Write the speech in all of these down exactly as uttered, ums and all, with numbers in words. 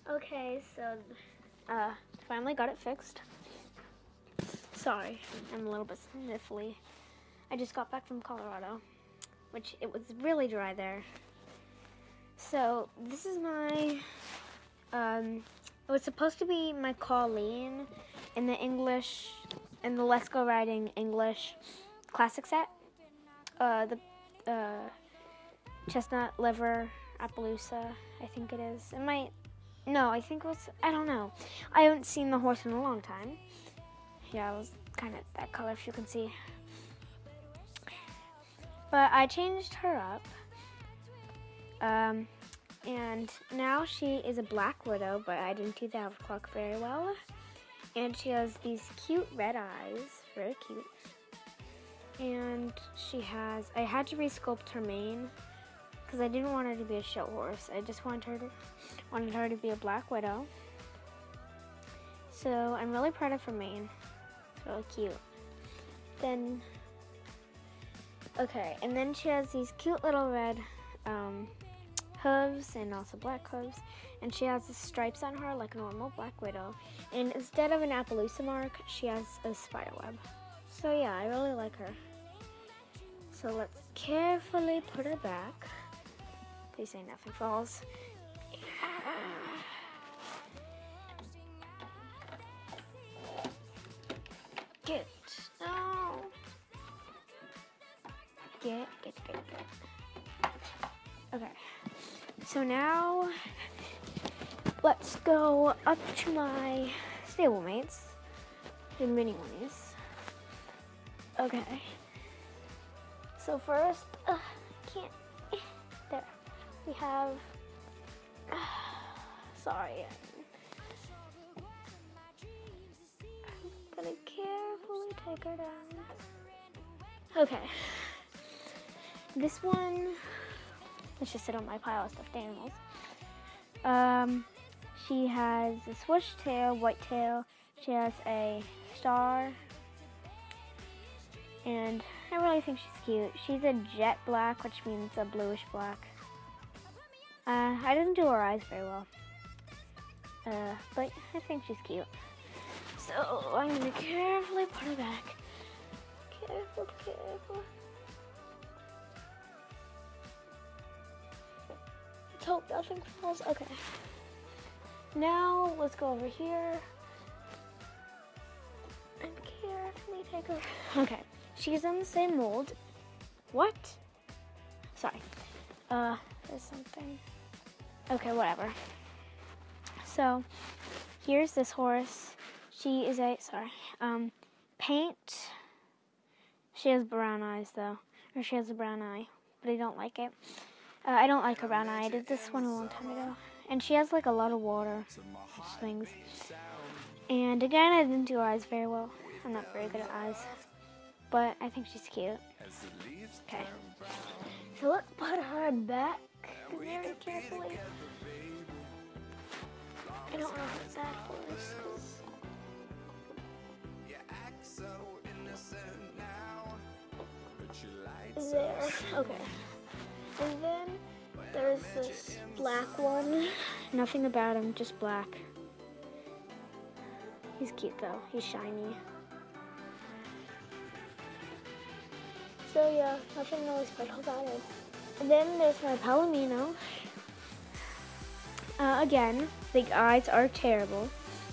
Okay, so uh, finally got it fixed. Sorry, I'm a little bit sniffly. I just got back from Colorado, which it was really dry there. So this is my, um, it was supposed to be my Colleen in the English, in the Let's Go Riding English classic set. Uh, the uh, chestnut liver Appaloosa, I think it is. It might, no, I think it was, I don't know. I haven't seen the horse in a long time. Yeah, it was kind of that color, if you can see. But I changed her up. Um, and now she is a black widow, but I didn't do the overclock very well. And she has these cute red eyes, very cute. And she has, I had to resculpt her mane because I didn't want her to be a show horse. I just wanted her to, wanted her to be a black widow. So I'm really proud of her mane. It's really cute. Then, okay, and then she has these cute little red um, hooves and also black hooves. And she has the stripes on her like a normal black widow. And instead of an Appaloosa mark, she has a spider web. So yeah, I really like her. So let's carefully put her back. Please say nothing falls. Get, no. Get, get, get, get. Okay, so now let's go up to my stablemates, the mini ones. Okay. So first, uh, can't, there, we have, uh, sorry, I'm gonna carefully take her down. Okay, this one, let's just sit on my pile of stuffed animals. Um, she has a swoosh tail, white tail, she has a star, and I really think she's cute. She's a jet black, which means a bluish black. Uh, I didn't do her eyes very well, uh, but I think she's cute. So I'm gonna carefully put her back. Careful, careful. Let's hope nothing falls. Okay. Now let's go over here and carefully take her. Okay. She's on the same mold. What? Sorry. Uh, there's something. Okay, whatever. So, here's this horse. She is a, sorry, um, paint. She has brown eyes, though. Or she has a brown eye, but I don't like it. Uh, I don't like her brown eye. I did this one a long time ago. And she has, like, a lot of water things. And, again, I didn't do her eyes very well. I'm not very good at eyes. But I think she's cute. Okay. So let's put her back very carefully. I don't know if that horse is there. Okay. And then there's this black one. Nothing about him, just black. He's cute though. He's shiny. So yeah, nothing really special about it. And then there's my Palomino. Uh, again, the eyes are terrible.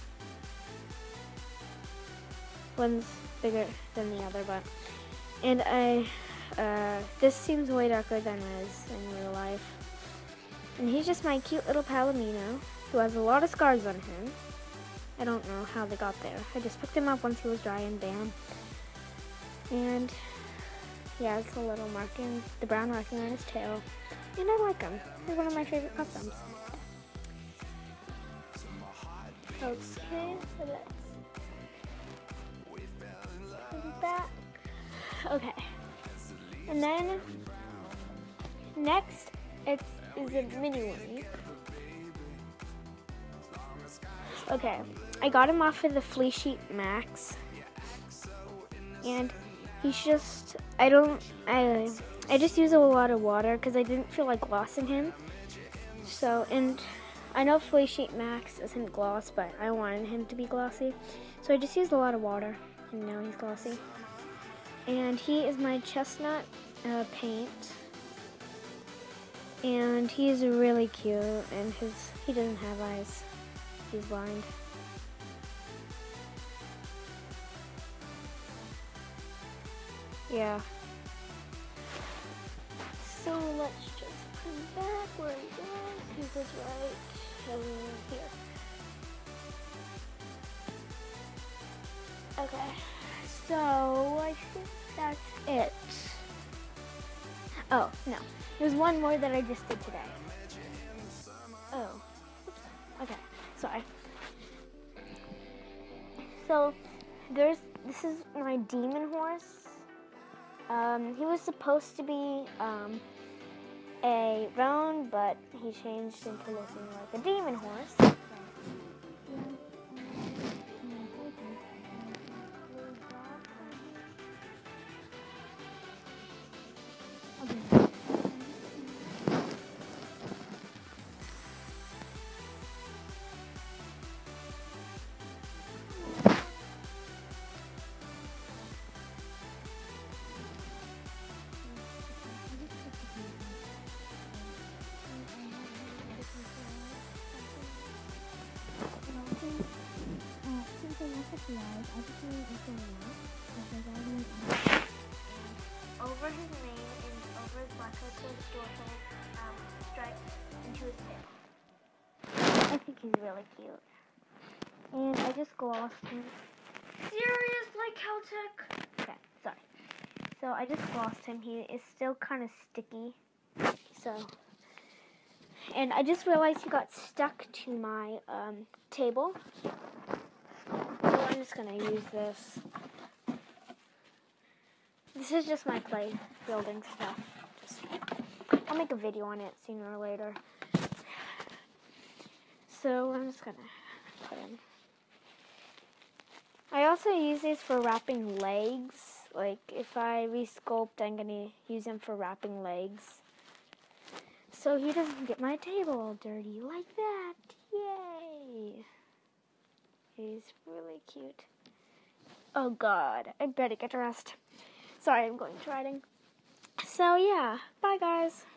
One's bigger than the other, but and I uh, this seems way darker than it is in real life. And he's just my cute little Palomino who has a lot of scars on him. I don't know how they got there. I just picked him up once he was dry and bam. And yeah, it's a little marking, the brown marking on his tail. And I like him. He's one of my favorite customs. Okay, so let's put back. Okay. And then next it's is a mini one. Okay. I got him off of the Flea Sheet Max. And he's just, I don't, I, I just use a lot of water because I didn't feel like glossing him. So, and I know Flea Sheet Max isn't gloss, but I wanted him to be glossy. So I just used a lot of water, and now he's glossy. And he is my chestnut uh, paint. And he's really cute, and his he doesn't have eyes. He's blind. Yeah. So let's just put him back where he was. He was right um, here. Okay. So I think that's it. Oh, no. There's one more that I just did today. Oh. Oops. Okay. Sorry. So there's this is my demon horse. Um, he was supposed to be um, a roan, but he changed into looking like a demon horse. Over his mane and over his black coat was dorsal um, stripe into his tail. I think he's really cute. And I just glossed him. Serious, like Celtic? Okay, sorry. So I just glossed him. He is still kind of sticky. So, and I just realized he got stuck to my um, table. So I'm just gonna use this. This is just my play building stuff. Just, I'll make a video on it sooner or later. So I'm just gonna put him. I also use these for wrapping legs. Like if I resculpt, I'm gonna use them for wrapping legs. So he doesn't get my table all dirty like that. Yay! He's really cute. Oh God, I better get dressed. Sorry, I'm going to riding. So yeah, bye guys.